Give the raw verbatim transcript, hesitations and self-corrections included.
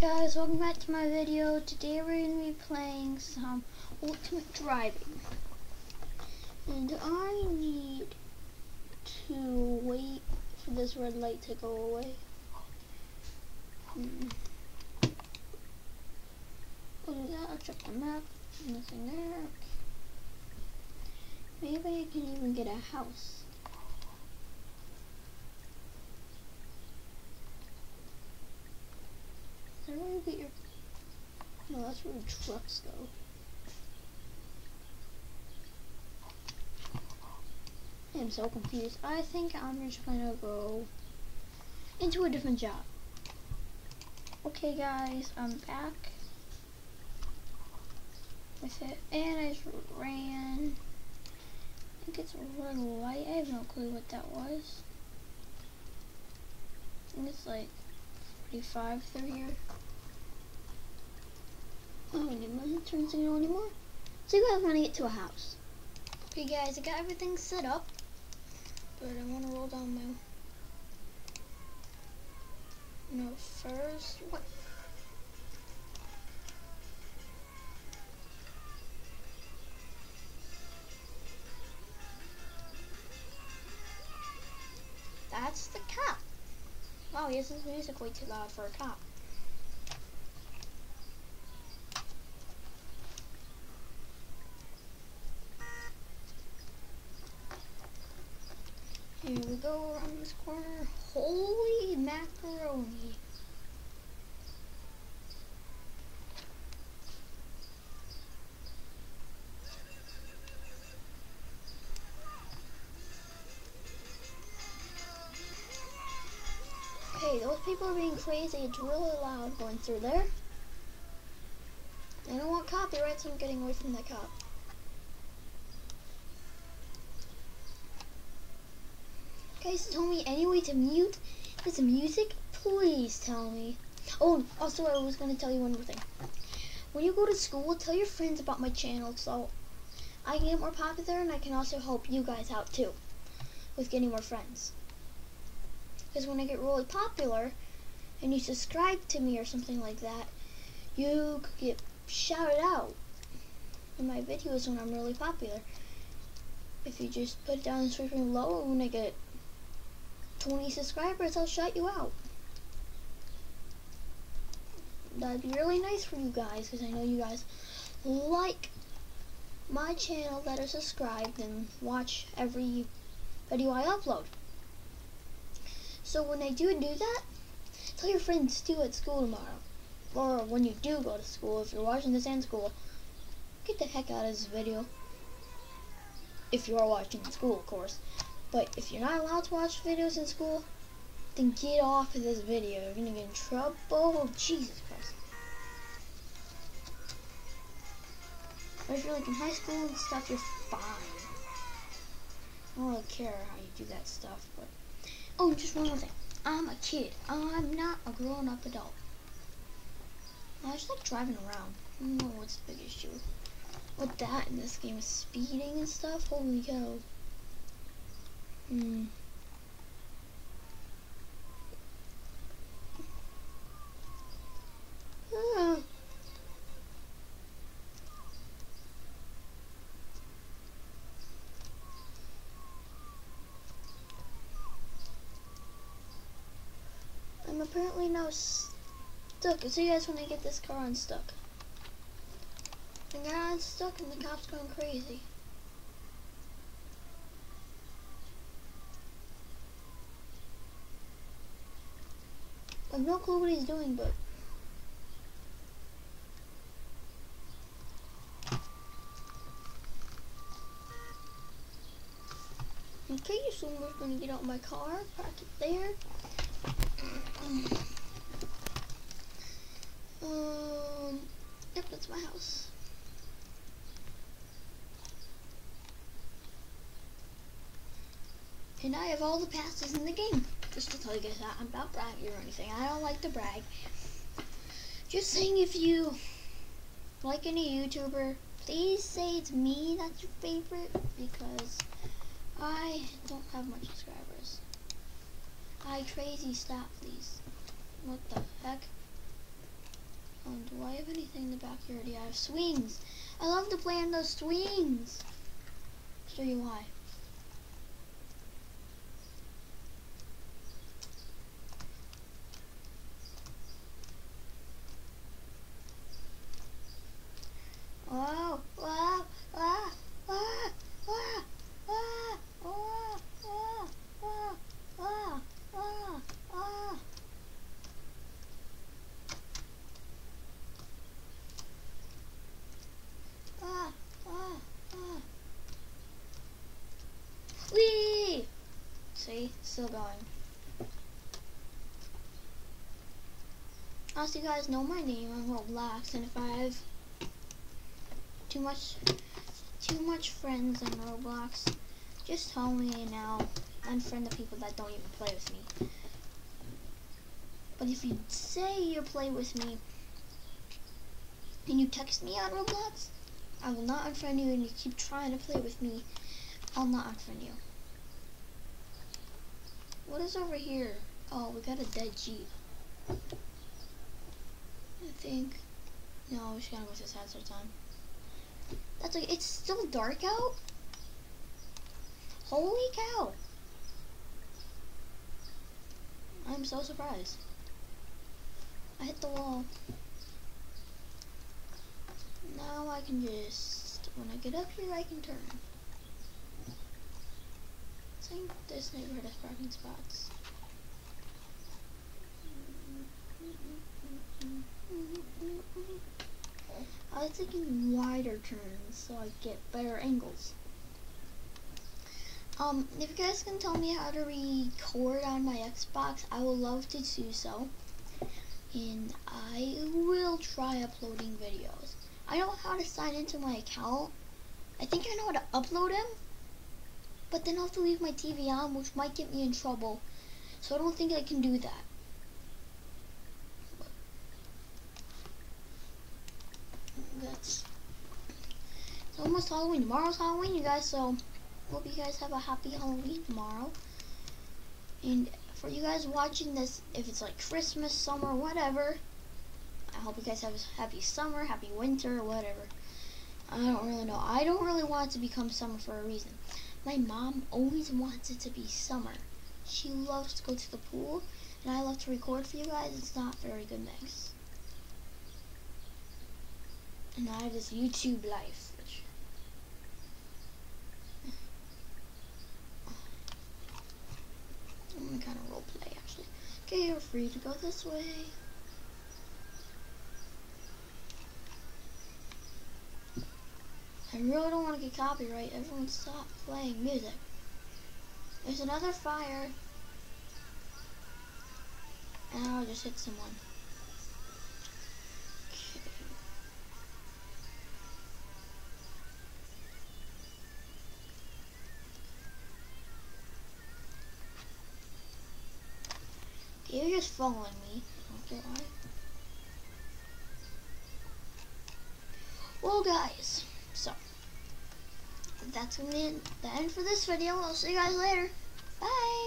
guys, welcome back to my video. Today we're going to be playing some Ultimate Driving. And I need to wait for this red light to go away. Hmm. Look at that, I'll check the map. Nothing there. Maybe I can even get a house. Is that where you get your... No, that's where the trucks go. I'm so confused. I think I'm just gonna go into a different job. Okay guys, I'm back with it, and I just ran. I think it's a red light. I have no clue what that was. I think it's like forty-five through here. Oh, I didn't turn signal anymore. So you guys want to get to a house. Okay guys, I got everything set up, but I want to roll down my... No, first... What? That's the cop. Wow, he has his music way too loud for a cop. Here we go around this corner. Holy macaroni. Okay, those people are being crazy. It's really loud going through there. I don't want copyright, so I'm getting away from the cop. Guys, tell me any way to mute this music? Please tell me. Oh, also I was going to tell you one more thing. When you go to school, tell your friends about my channel so I can get more popular, and I can also help you guys out too with getting more friends. Because when I get really popular and you subscribe to me or something like that, you could get shouted out in my videos when I'm really popular. If you just put it down in the search ring below, and when I get twenty subscribers, I'll shout you out. That'd be really nice for you guys, because I know you guys like my channel, that are subscribed and watch every video I upload. So when I do do that, tell your friends too at school tomorrow. Or when you do go to school, if you're watching this in school, get the heck out of this video. If you are watching in school, of course. But if you're not allowed to watch videos in school, then get off of this video. You're gonna get in trouble. Oh, Jesus Christ. But if you're like in high school and stuff, you're fine. I don't really care how you do that stuff, but... Oh, just one more thing. I'm a kid. I'm not a grown-up adult. I just like driving around. I don't know what's the big issue with that in this game is speeding and stuff. Holy cow. Hmm. Ah. I'm apparently now stuck. So you guys when I get this car unstuck. The car unstuck and the cop's going crazy. I have no clue what he's doing, but okay, so we're gonna get out my car, park it there. Um, yep, that's my house. And I have all the passes in the game. Just to tell you guys that I'm not bragging or anything. I don't like to brag. Just saying, if you like any YouTuber, please say it's me that's your favorite, because I don't have much subscribers. I crazy stop, please. What the heck? Do I have anything in the backyard? Yeah, I have swings. I love to play on those swings. Show you why. Wow, wow, wow, wow, wow, wow, wow, wow, wow, wow, wow, wow. Ah, ah, ah. Whee! See, still going. As you guys know my name on Roblox, and if I have too much, too much friends on Roblox, just tell me and I'll unfriend the people that don't even play with me. But if you say you play with me and you text me on Roblox, I will not unfriend you, and you keep trying to play with me, I'll not unfriend you. What is over here? Oh, we got a dead Jeep. I think. No, we just gotta go to this hazard time. That's like, it's still dark out? Holy cow. I'm so surprised. I hit the wall. Now I can just, when I get up here, I can turn. I think this neighborhood has parking spots. I was thinking wider turns so I get better angles. Um, if you guys can tell me how to record on my Xbox, I would love to do so. And I will try uploading videos. I know how to sign into my account. I think I know how to upload them. But then I'll have to leave my T V on, which might get me in trouble. So I don't think I can do that. That's it's almost Halloween. Tomorrow's Halloween, you guys, so hope you guys have a happy Halloween tomorrow. And for you guys watching this, if it's like Christmas, summer, whatever, I hope you guys have a happy summer, happy winter, whatever. I don't really know. I don't really want it to become summer for a reason. My mom always wants it to be summer. She loves to go to the pool, and I love to record for you guys. It's not a very good mix. And I have this YouTube life, which I'm gonna kind of role play actually. Okay, you're free to go this way. I really don't want to get copyright. Everyone stop playing music. There's another fire. And I'll just hit someone. Okay. You're just following me. Okay, why? Well, guys, so that's gonna be the end for this video. I'll see you guys later. Bye.